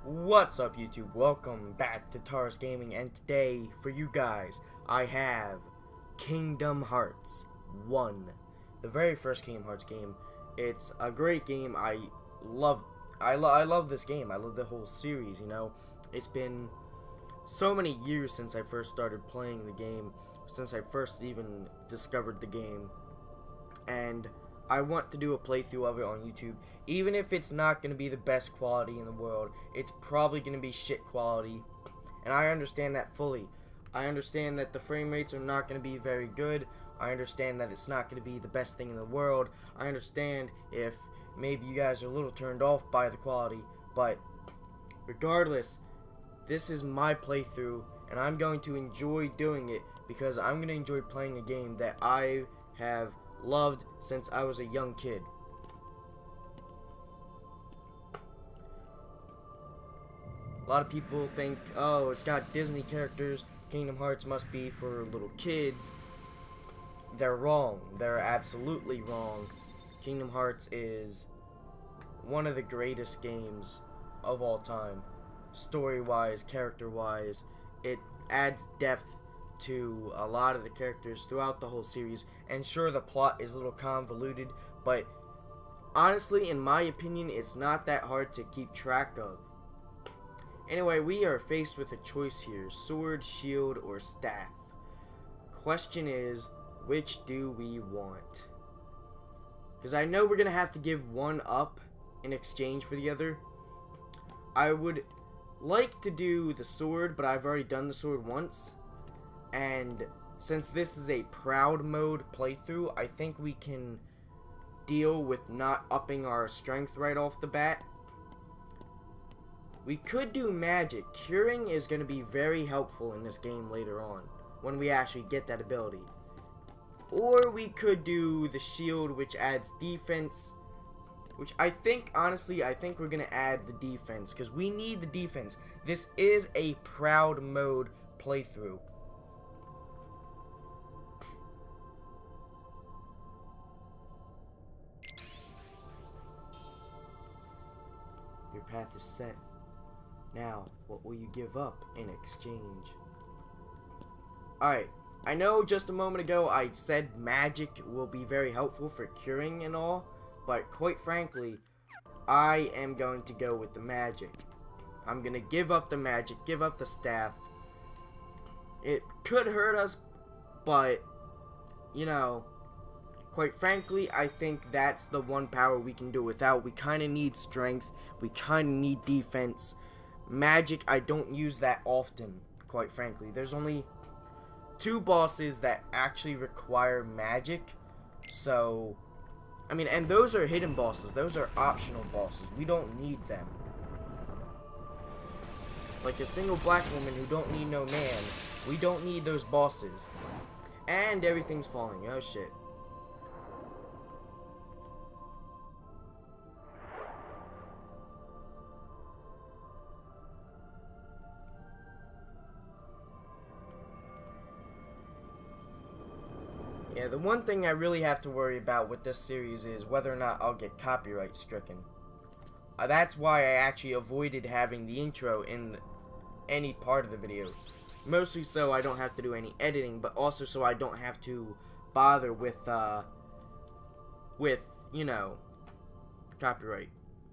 What's up, YouTube? Welcome back to Tars Gaming, and today for you guys I have Kingdom Hearts 1, the very first Kingdom Hearts game. It's a great game. I love this game. I love the whole series. You know, it's been so many years since I first started playing the game, since I first even discovered the game, and I want to do a playthrough of it on YouTube. Even if it's not going to be the best quality in the world, it's probably going to be shit quality, and I understand that fully. I understand that the frame rates are not going to be very good. I understand that it's not going to be the best thing in the world. I understand if maybe you guys are a little turned off by the quality, but regardless, this is my playthrough, and I'm going to enjoy doing it because I'm going to enjoy playing a game that I have loved since I was a young kid. A lot of people think, oh, it's got Disney characters, Kingdom Hearts must be for little kids. They're wrong. They're absolutely wrong. Kingdom Hearts is one of the greatest games of all time. Story-wise, character-wise, it adds depth to a lot of the characters throughout the whole series, and sure, the plot is a little convoluted, but honestly, in my opinion, it's not that hard to keep track of. Anyway, we are faced with a choice here: sword, shield, or staff. Question is, which do we want? Because I know we're gonna have to give one up in exchange for the other. I would like to do the sword, but I've already done the sword once, and since this is a proud mode playthrough, I think we can deal with not upping our strength right off the bat. We could do magic. Curing is going to be very helpful in this game later on, when we actually get that ability. Or we could do the shield, which adds defense, which I think, honestly, I think we're going to add the defense, because we need the defense. This is a proud mode playthrough. Your path is set. Now, what will you give up in exchange? Alright, I know just a moment ago I said magic will be very helpful for curing and all, but quite frankly, I am going to go with the magic. I'm going to give up the magic, give up the staff. It could hurt us, but, you know, quite frankly, I think that's the one power we can do without. We kind of need strength, we kind of need defense. Magic, I don't use that often, quite frankly. There's only 2 bosses that actually require magic, so, I mean, and those are hidden bosses. Those are optional bosses. We don't need them. Like a single black woman who don't need no man. We don't need those bosses. And everything's falling. Oh, shit. Yeah, the one thing I really have to worry about with this series is whether or not I'll get copyright stricken. That's why I actually avoided having the intro in any part of the video. Mostly so I don't have to do any editing, but also so I don't have to bother with, you know, copyright.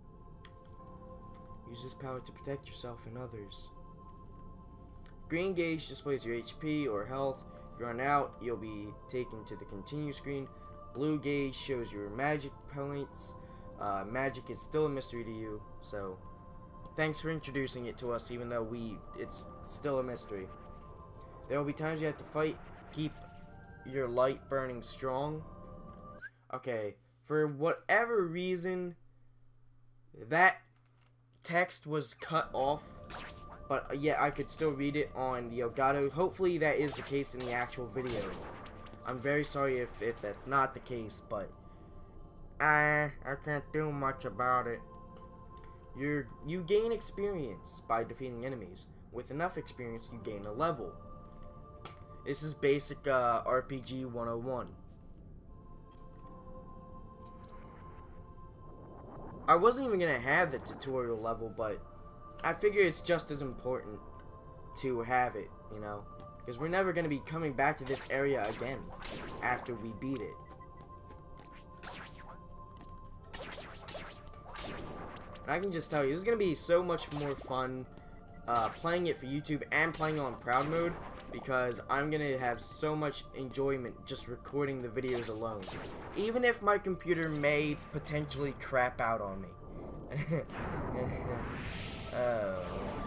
Use this power to protect yourself and others. Green gauge displays your HP or health. If you run out, you'll be taken to the continue screen. Blue gauge shows your magic points. Magic is still a mystery to you, so thanks for introducing it to us, even though it's still a mystery. There will be times you have to fight. Keep your light burning strong. Okay, for whatever reason, that text was cut off. But yeah, I could still read it on the Elgato. Hopefully that is the case in the actual video. I'm very sorry if that's not the case, but I can't do much about it. You gain experience by defeating enemies. With enough experience, you gain a level. This is basic RPG 101. I wasn't even gonna have the tutorial level, but I figure it's just as important to have it, you know, because we're never going to be coming back to this area again after we beat it. And I can just tell you, this is going to be so much more fun playing it for YouTube and playing on Proud Mode, because I'm going to have so much enjoyment just recording the videos alone. Even if my computer may potentially crap out on me. Oh.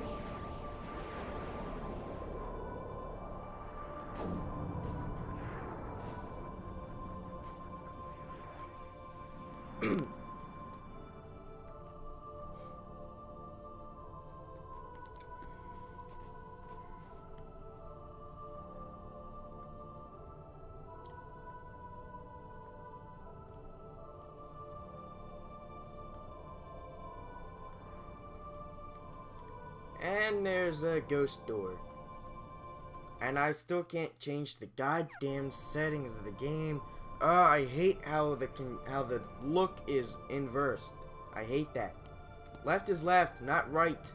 And there's a ghost door. And I still can't change the goddamn settings of the game. I hate how the look is inversed. I hate that. Left is left, not right.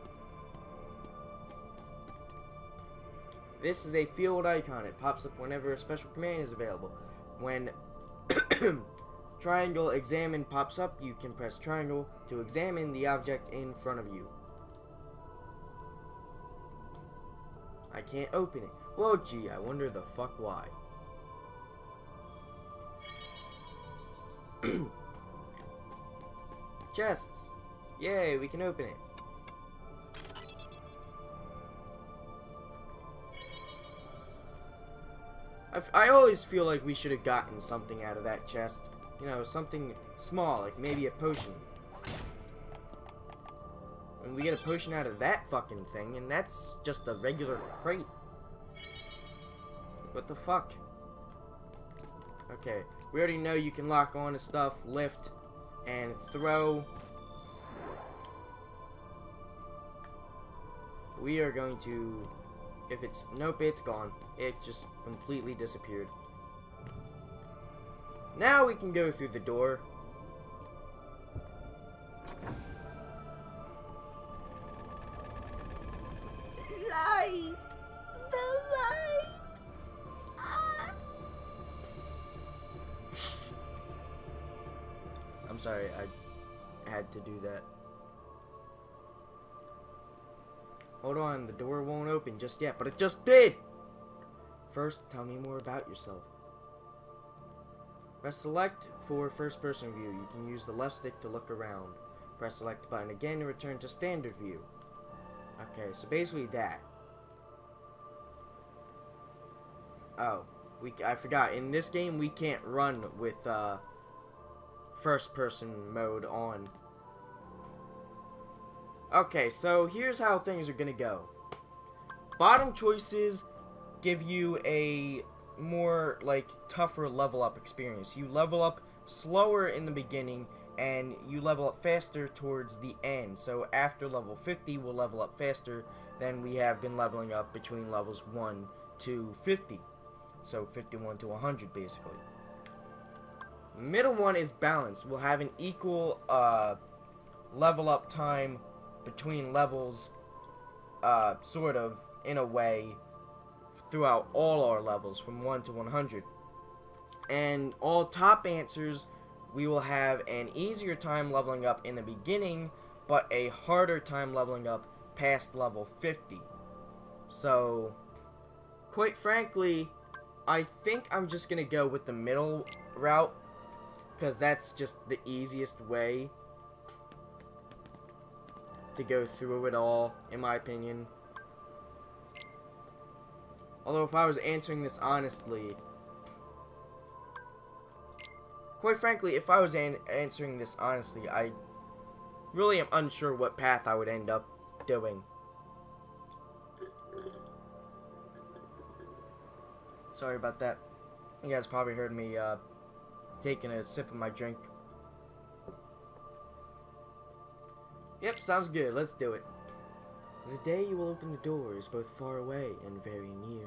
This is a field icon. It pops up whenever a special command is available. When triangle examine pops up, you can press triangle to examine the object in front of you. I can't open it. Well, gee, I wonder the fuck why. Chests. Yay, we can open it. I always feel like we should have gotten something out of that chest. You know, something small, like maybe a potion. And we get a potion out of that fucking thing, and that's just a regular crate. What the fuck? Okay, we already know you can lock on to stuff, lift, and throw. We are going to, if it's, nope, it's gone. It just completely disappeared. Now we can go through the door. Light! The light! Ah. I'm sorry, I had to do that. Hold on, the door won't open just yet, but it just did! First, tell me more about yourself. Press select for first person view. You can use the left stick to look around. Press select button again to return to standard view. Okay, so basically that. Oh, I forgot. In this game, we can't run with first-person mode on. Okay, so here's how things are gonna go. Bottom choices give you a more, like, tougher level-up experience. You level up slower in the beginning, and you level up faster towards the end. So after level 50, we'll level up faster than we have been leveling up between levels 1 to 50. So 51 to 100, basically. Middle one is balanced. We'll have an equal level up time between levels, sort of, in a way, throughout all our levels from 1 to 100. And all top answers, we will have an easier time leveling up in the beginning, but a harder time leveling up past level 50. So, quite frankly, I think I'm just gonna go with the middle route, because that's just the easiest way to go through it all, in my opinion. Although if I was answering this honestly, quite frankly, if I was answering this honestly, I really am unsure what path I would end up doing. Sorry about that. You guys probably heard me taking a sip of my drink. Yep, sounds good. Let's do it. The day you will open the door is both far away and very near.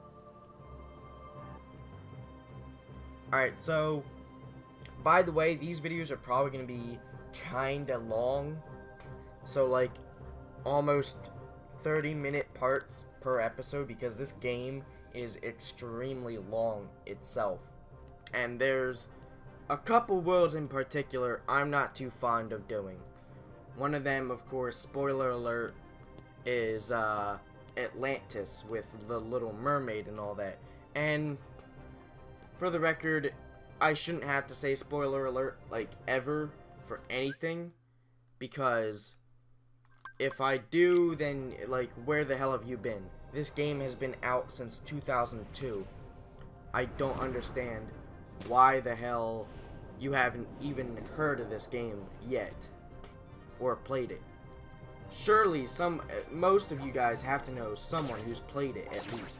Alright, so, by the way, these videos are probably going to be kinda long. So, like, almost 30-minute parts per episode because this game is extremely long itself. And there's a couple worlds in particular I'm not too fond of doing. One of them, of course, spoiler alert, is Atlantis with the Little Mermaid and all that. And for the record, I shouldn't have to say spoiler alert like ever for anything, because if I do, then like, where the hell have you been? This game has been out since 2002. I don't understand why the hell you haven't even heard of this game yet or played it. Surely most of you guys have to know someone who's played it at least.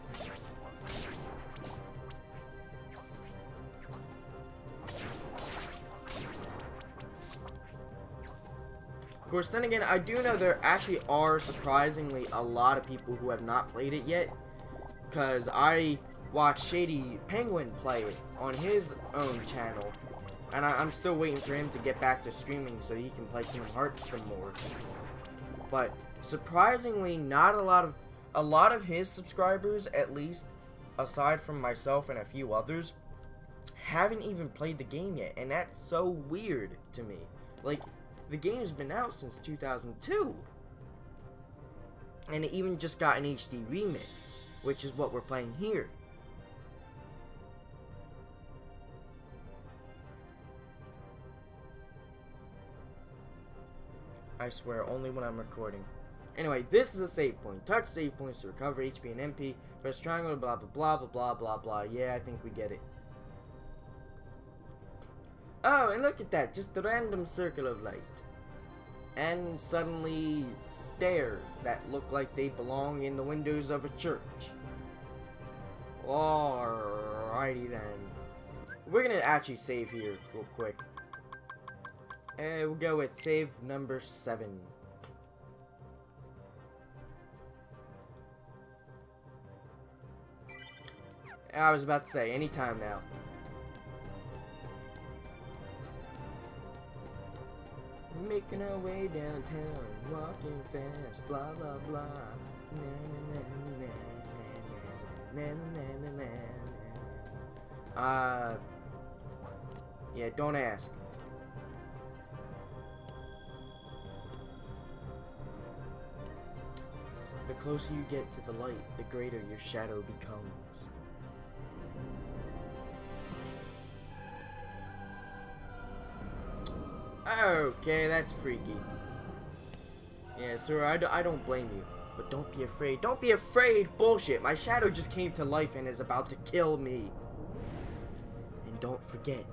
Of course, then again, I do know there actually are surprisingly a lot of people who have not played it yet, because I watched Shady Penguin play it on his own channel, and I'm still waiting for him to get back to streaming so he can play Kingdom Hearts some more. But surprisingly, not a lot of his subscribers, at least aside from myself and a few others, haven't even played the game yet, and that's so weird to me. Like, the game's been out since 2002, and it even just got an HD remix, which is what we're playing here. I swear, only when I'm recording. Anyway, this is a save point. Touch save points to recover HP and MP. Press triangle, blah blah blah blah blah blah blah. Yeah, I think we get it. Oh, and look at that, just a random circle of light. And suddenly, stairs that look like they belong in the windows of a church. Alrighty then. We're gonna actually save here real quick. And we'll go with save number 7. I was about to say, anytime now. Making our way downtown, walking fast, blah blah blah. Na na na na na na na na na. Yeah, don't ask. The closer you get to the light, the greater your shadow becomes. Okay, that's freaky. Yeah, sir, I don't blame you. But don't be afraid. Don't be afraid! Bullshit! My shadow just came to life and is about to kill me. And don't forget.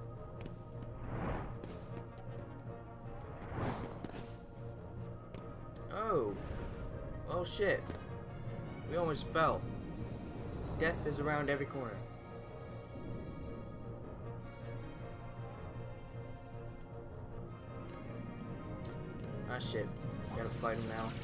Oh. Oh shit. We almost fell. Death is around every corner. Ah shit. Gotta fight him now.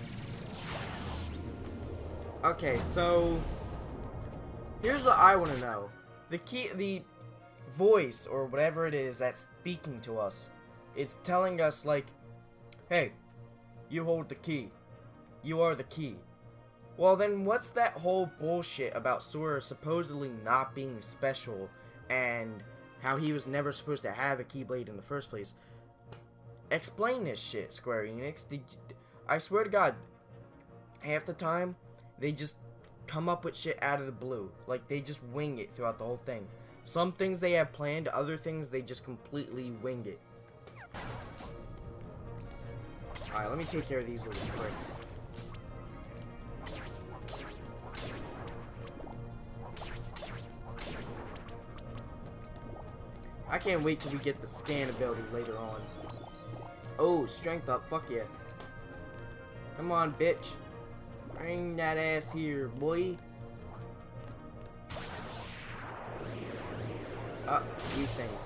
Okay, so here's what I want to know. The voice or whatever it is that's speaking to us is telling us like, hey, you hold the key. You are the key. Well then what's that whole bullshit about Sora supposedly not being special and how he was never supposed to have a Keyblade in the first place? Explain this shit, Square Enix. I swear to God, half the time, they just come up with shit out of the blue. Like, they just wing it throughout the whole thing. Some things they have planned, other things they just completely wing it. Alright, let me take care of these little pricks. I can't wait till we get the scan ability later on. Oh, strength up, fuck yeah. Come on, bitch. Bring that ass here, boy. These things.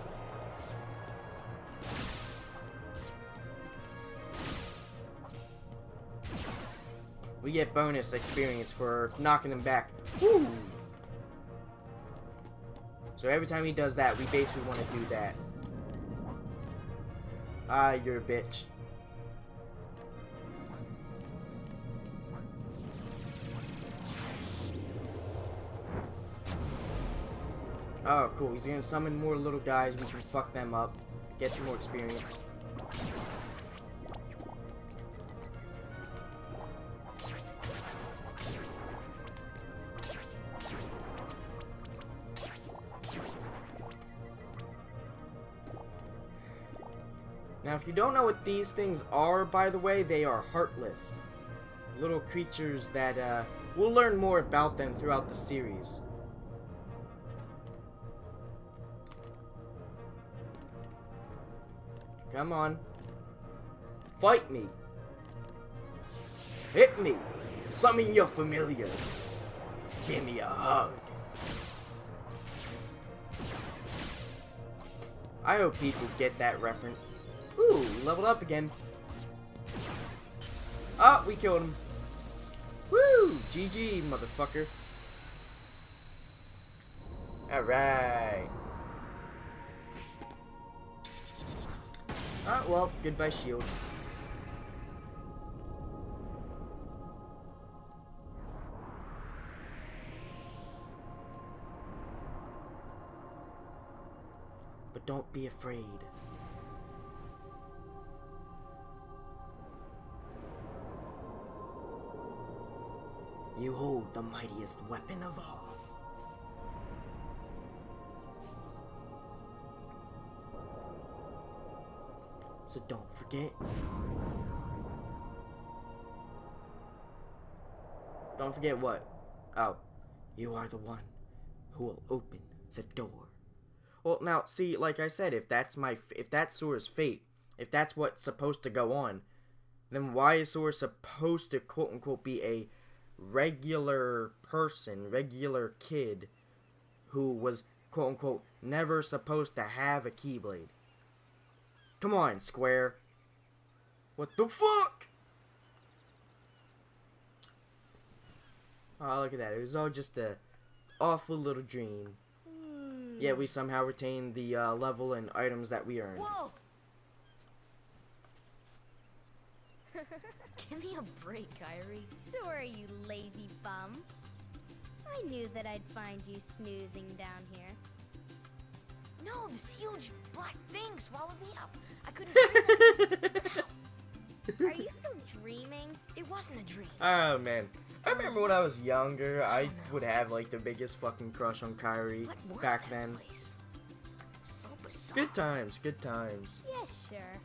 We get bonus experience for knocking them back. Woo! So every time he does that, we basically want to do that. Ah, you're a bitch. Oh, cool. He's gonna summon more little guys. We can fuck them up. Get some more experience. Now, if you don't know what these things are, by the way, they are Heartless. Little creatures that, we'll learn more about them throughout the series. Come on. Fight me. Hit me. Summon your familiars. Give me a hug. I hope people get that reference. Ooh, we leveled up again. Oh, we killed him. Woo! GG, motherfucker. Alright. Oh, well, goodbye, shield. But don't be afraid. You hold the mightiest weapon of all. So don't forget. Don't forget what? Oh, you are the one who will open the door. Well, now, see, like I said, if that's Sora's fate, if that's what's supposed to go on, then why is Sora supposed to quote-unquote be a regular person, regular kid, who was quote-unquote never supposed to have a Keyblade? Come on, Square. What the fuck? Oh, look at that. It was all just a awful little dream. Yet we somehow retained the level and items that we earned. Whoa! Give me a break, Kyrie. Sorry, you lazy bum. I knew that I'd find you snoozing down here. No, this huge black thing swallowed me up. I couldn't breathe. Are you still dreaming? It wasn't a dream. Oh, man. I remember when I was younger, I would have, like, the biggest fucking crush on Kyrie What was back that then. place? So bizarre. Good times, good times. Yeah, sure.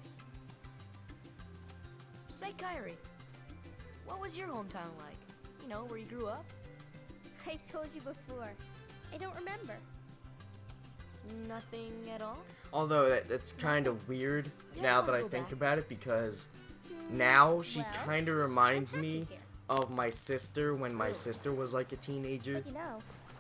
Say, Kyrie, what was your hometown like? You know, where you grew up? I've told you before. I don't remember. Nothing at all? Although that's kind of weird Yeah, now I that I wanna go think back. about it, because now she Well, kind of reminds I'm happy me here. of my sister when my Really? sister was like a teenager. But you know,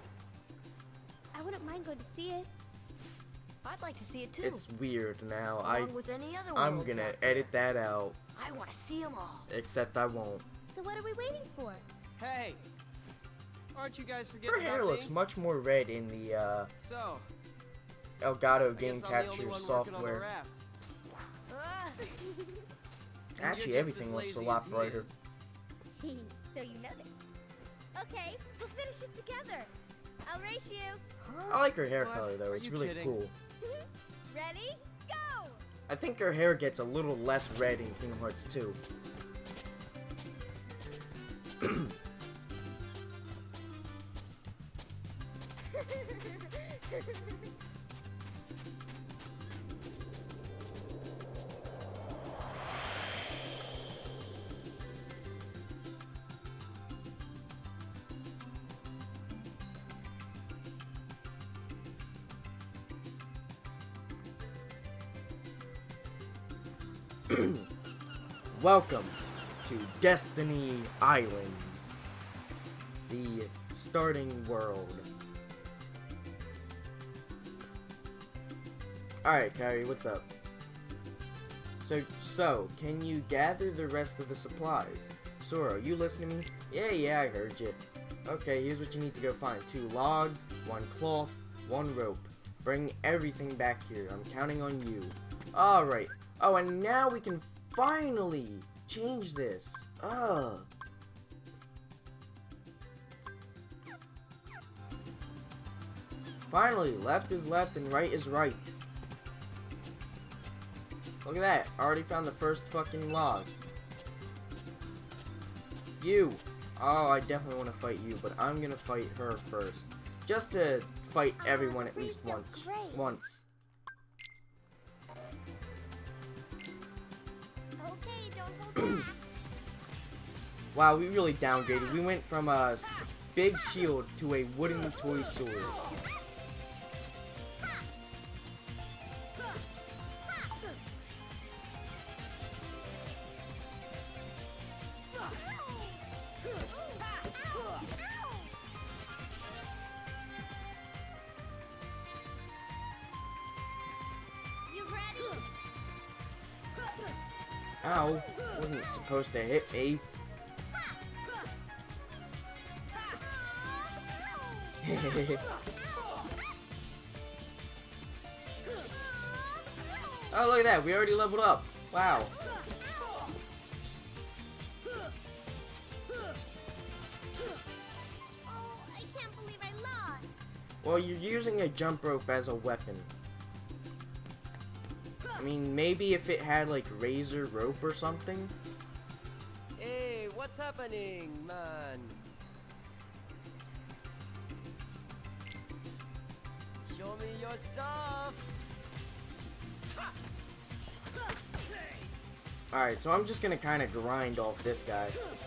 I wouldn't mind going to see it. I'd like to see it too. It's weird now. Along with any other I'm worlds gonna out there. edit that out, I want to see them all. except I won't. So what are we waiting for? Hey, aren't you guys forgetting Her hair about looks me? much more red in the So, Elgato I game guess I'm the only capture one working on the software. raft. Ah, And Actually, you're just everything as looks a lazy lot as he brighter. is. So you noticed. Okay, we'll finish it together. I'll race you. I like her hair What? color though. Are It's you really kidding? cool. Ready? Go! I think her hair gets a little less red in Kingdom Hearts 2. Welcome to Destiny Islands, the starting world. Alright, Kyrie, what's up? So, can you gather the rest of the supplies? Sora, you listen to me? Yeah, I heard you. Okay, here's what you need to go find. 2 logs, 1 cloth, 1 rope. Bring everything back here. I'm counting on you. Alright. Oh, and now we can finally change this. Ugh. Finally, left is left and right is right. Look at that. I already found the first fucking log. You. Oh, I definitely want to fight you, but I'm gonna fight her first. Just to fight everyone at least once. Okay, don't hold back. Wow, we really downgraded. We went from a big shield to a wooden toy sword. You ready? Ow, wasn't supposed to hit me. Oh, look at that. We already leveled up. Wow. Oh, I can't believe I lost. Well, you're using a jump rope as a weapon. I mean, maybe if it had, like, razor rope or something. Hey, what's happening, man? Show me your stuff. Alright, so I'm just gonna kind of grind off this guy.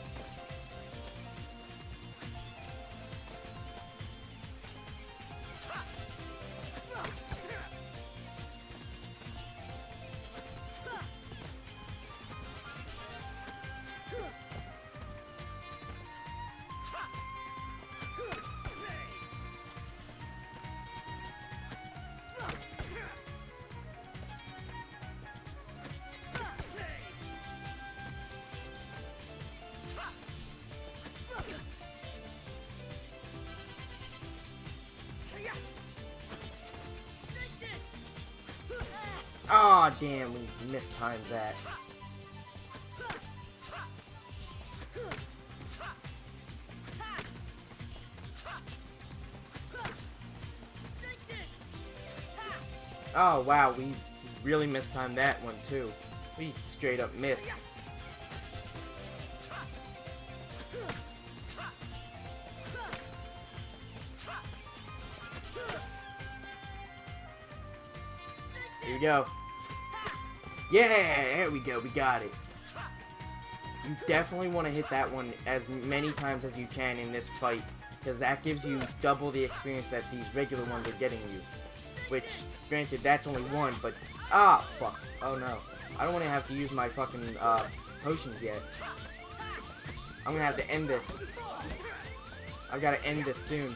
Aw, oh, damn, we mistimed that. Oh, wow, we really mistimed that one, too. We straight up missed. Here we go. Yeah, there we go, we got it. You definitely want to hit that one as many times as you can in this fight, because that gives you double the experience that these regular ones are getting you. Which, granted, that's only one, but... Ah, fuck. Oh, no. I don't want to have to use my fucking, potions yet. I'm gonna have to end this. I've got to end this soon.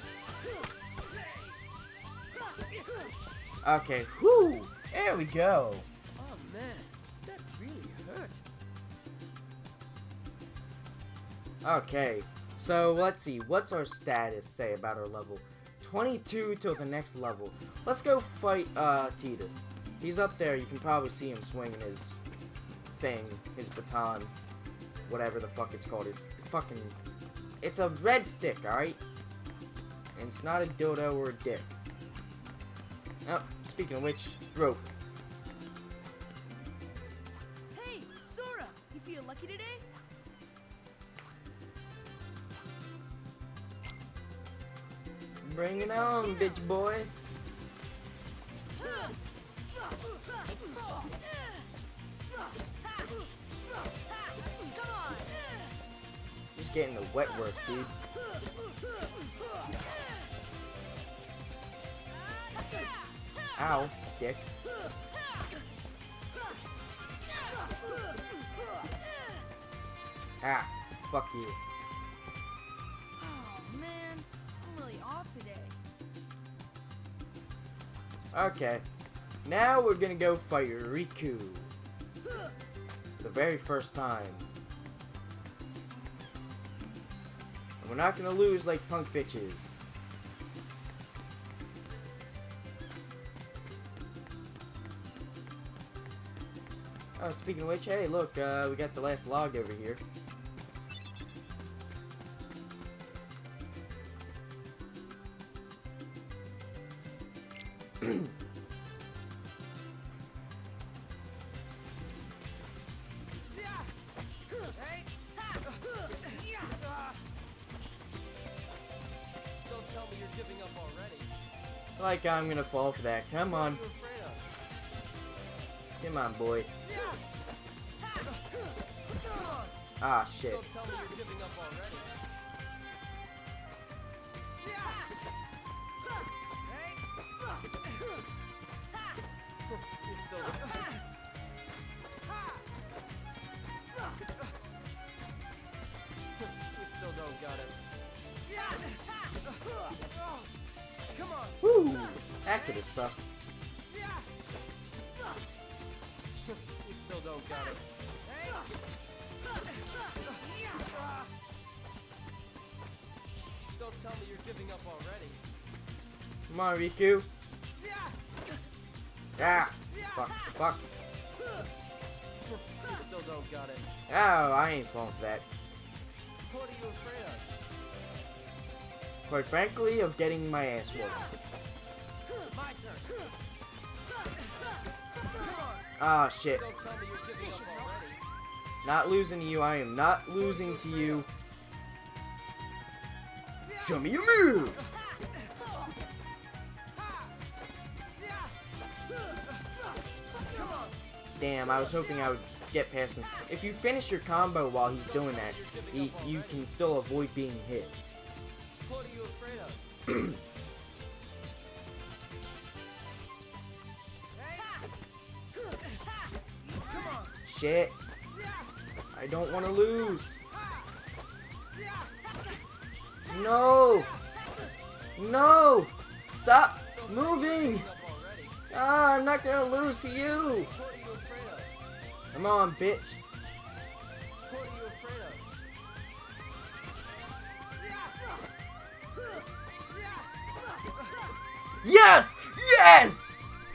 Okay, whew! There we go. Oh man, that really hurt. Okay, so let's see. What's our status say about our level? 22 till the next level. Let's go fight Titus. He's up there. You can probably see him swinging his thing, his baton, whatever the fuck it's called. His fucking... It's a red stick, alright? And it's not a dildo or a dick. Oh, speaking of which, rope. Hey, Sora, you feel lucky today? Bring it on, bitch boy. Come on. Just getting the wet work, dude. Ow, dick. Ah, fuck you. Oh man, I'm really off today. Okay, now we're gonna go fight Riku. The very first time. And we're not gonna lose like punk bitches. Oh, speaking of which, hey, look, we got the last log over here. Like I'm gonna fall for that. Come What are on. you afraid of? Come on, boy. Ah, shit. Don't tell me you're giving up already. You still don't. You still don't got it. Come on. Woo! That could have sucked. You still don't got it. Don't tell me you're giving up already. Come on, Riku. Ah! Fuck, fuck. You still don't got it. Oh, I ain't falling for that. What are you afraid of? Quite frankly, of getting my ass whooped. My turn. Ah, shit. Don't tell me you're giving up already. Not losing to you. I am not losing to you. Show me your moves! Damn, I was hoping I would get past him. If you finish your combo while he's doing that, you can still avoid being hit. What are you afraid of? Shit. I don't want to lose. No! No! Stop moving! Ah, I'm not gonna lose to you! What are you afraid of? Come on, bitch. What are you afraid of? Yes! Yes!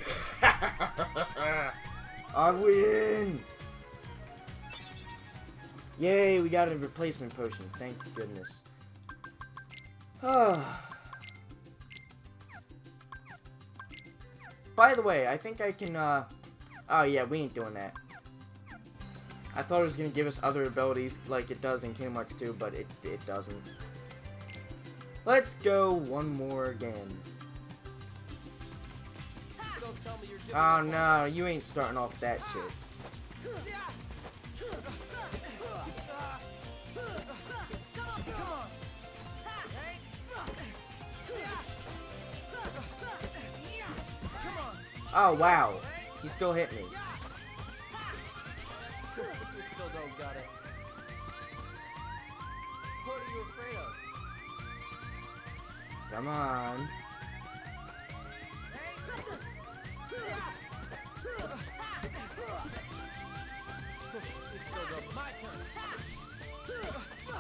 I win! Yay, we got a replacement potion. Thank goodness. By the way, I think I can, oh yeah, we ain't doing that. I thought it was gonna give us other abilities like it does in Kingdom Hearts 2, but it doesn't. Let's go one more again. Don't tell me you're giving Oh up no, you ain't starting off that shit. Oh wow, he still hit me. You still don't got it. What are you afraid of? Come on. You still don't. My turn.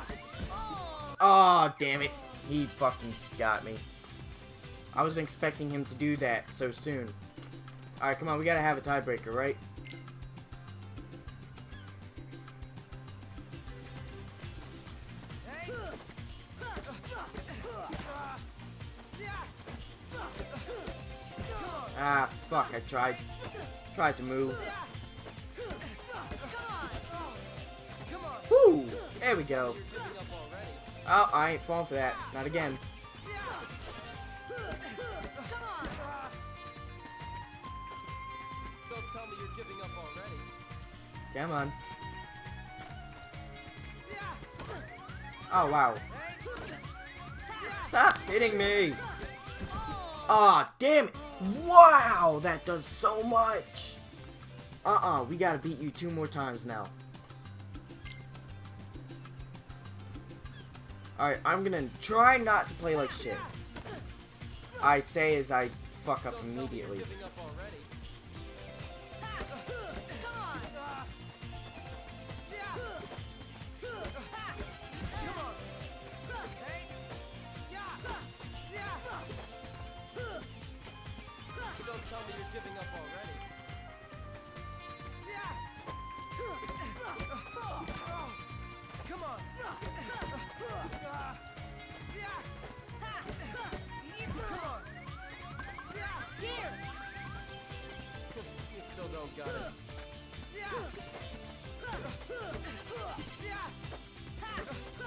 Oh, damn it. He fucking got me. I wasn't expecting him to do that so soon. Alright, come on, we gotta have a tiebreaker, right? Ah, fuck, I tried to move. Woo! There we go. You're giving up already. Oh, I ain't falling for that. Not again. Don't tell me you're giving up already. Come on. Oh, wow. Stop hitting me! Aw, damn it! Wow, that does so much! We gotta beat you 2 more times now. Alright, I'm gonna try not to play like shit. I say as I fuck up Don't tell me you're immediately. giving up already. Don't tell me you're giving up already. Come on. You still don't got it.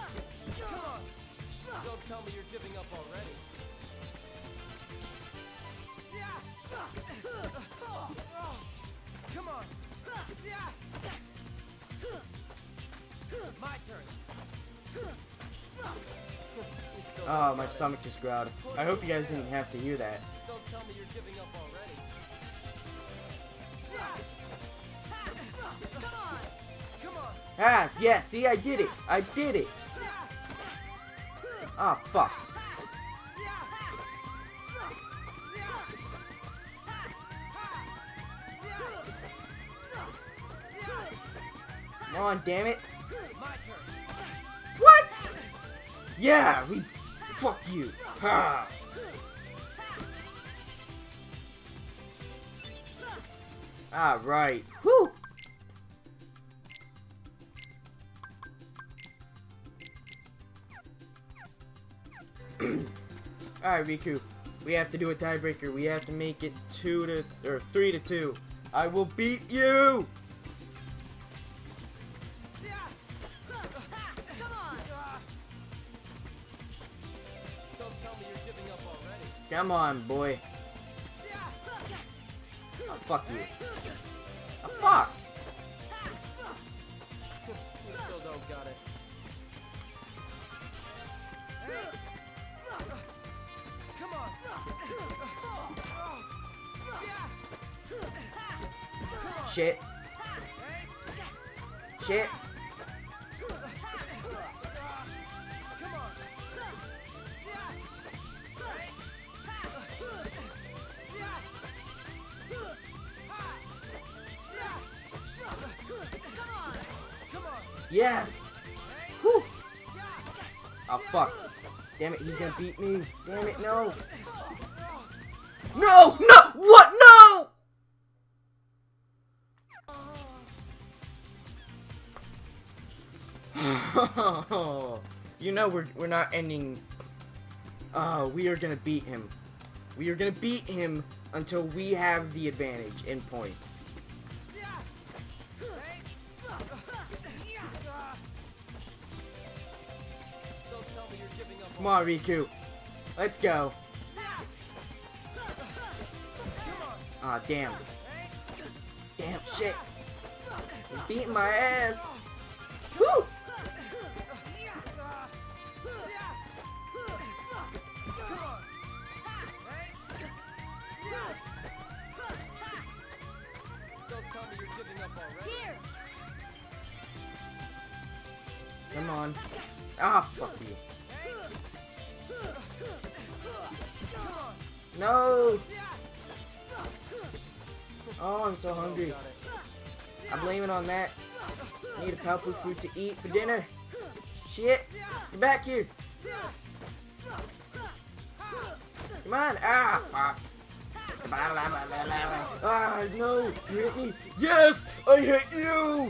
Don't tell me you're giving up already. You still Oh, don't my got it. stomach just growled. I hope you guys didn't have to hear that. Don't tell me you're giving up already. Come on. Ah, yeah, see, I did it. I did it. Ah, fuck. Come on, damn it. My turn. What? Yeah, we... Fuck you. Ha. Alright. Whew. Alright, Riku. We have to do a tiebreaker. We have to make it 3 to 2. I will beat you! Don't tell me you're giving up already. Come on, boy. Oh, fuck you. Oh, fuck! You still don't got it. Come on. Shit. Shit. Come on. Come on. Yes! Whew. Oh, fuck. Damn it, he's gonna beat me. Damn it, no. No! No! What? No! You know we're not ending. We are gonna beat him. We are gonna beat him until we have the advantage in points. Don't tell me you're giving up Come on, Riku. Let's go. Ah, damn. Damn, shit. He's beating my ass. Woo! Don't tell me you're giving up already. Come on. Ah, fuck you. No! Oh, I'm so hungry. Got it. I blame it on that. Need a palpable food to eat for dinner. Shit! Get back here! Come on! Ah, fuck! Ah, no! You hit me! Yes! I hit you!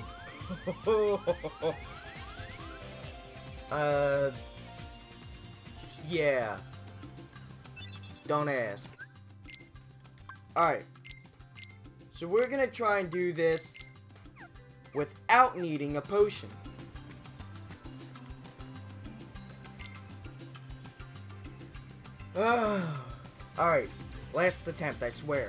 Yeah. Don't ask. Alright. So we're gonna try and do this without needing a potion. Alright. Last attempt, I swear.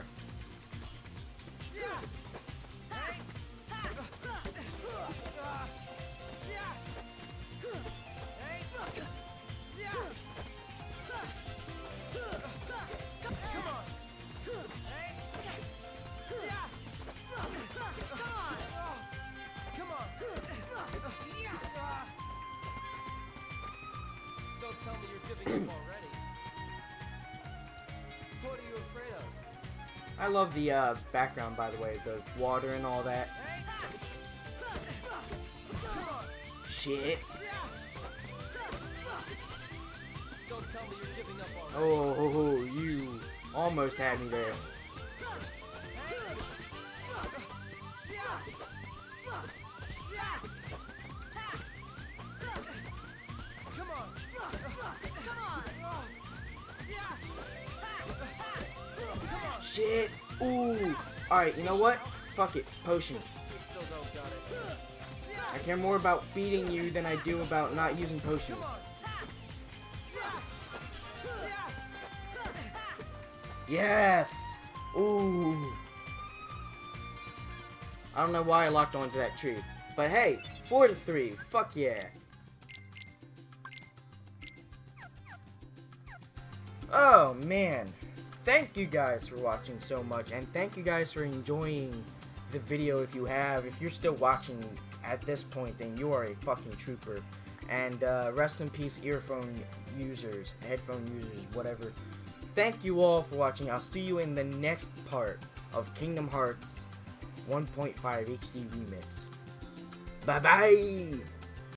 Don't tell me you're giving up already. What are you afraid of? I love the background, by the way, the water and all that. Shit. Don't tell me you're giving up already. Oh, you almost had me there. Come on. Shit. Ooh. Alright, you know what? Fuck it. Potion. You still don't got it. I care more about beating you than I do about not using potions. Yes! Ooh. I don't know why I locked onto that tree. But hey, 4 to 3. Fuck yeah. Oh man, thank you guys for watching so much, and thank you guys for enjoying the video. If you have, if you're still watching at this point, then you are a fucking trooper. And rest in peace, earphone users, headphone users, whatever. Thank you all for watching. I'll see you in the next part of Kingdom Hearts 1.5 HD Remix. Bye bye.